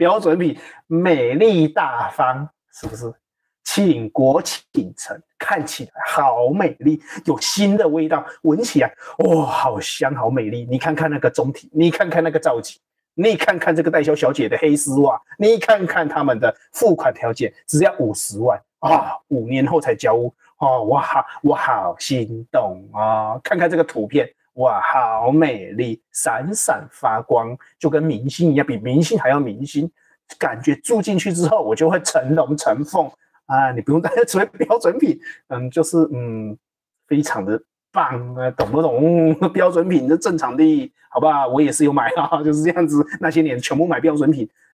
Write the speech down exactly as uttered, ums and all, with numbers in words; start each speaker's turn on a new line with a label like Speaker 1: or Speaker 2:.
Speaker 1: 标准品，美丽大方，是不是？倾国倾城，看起来好美丽，有新的味道，闻起来哇、哦，好香，好美丽。你看看那个中体，你看看那个造型，你看看这个代销小姐的黑丝袜，你看看他们的付款条件，只要五十万啊，五年后才交屋哦，我好，我好心动啊！看看这个图片，哇，好美丽，闪闪发光，就跟明星一样，比明星还要明星。感觉住进去之后，我就会成龙成凤。啊，你不用担心成为标准品，嗯，就是嗯，非常的棒啊，懂不懂？嗯、标准品是正常的，好吧？我也是有买啊，就是这样子，那些年全部买标准品，